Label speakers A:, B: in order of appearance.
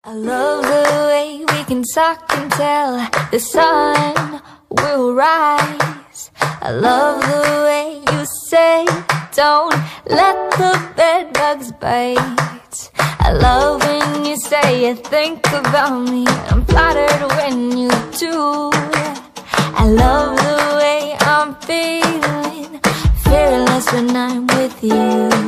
A: I love the way we can talk until the sun will rise. I love the way you say, don't let the bed bugs bite. I love when you say you think about me, I'm flattered when you do. I love the way I'm feeling, fearless when I'm with you.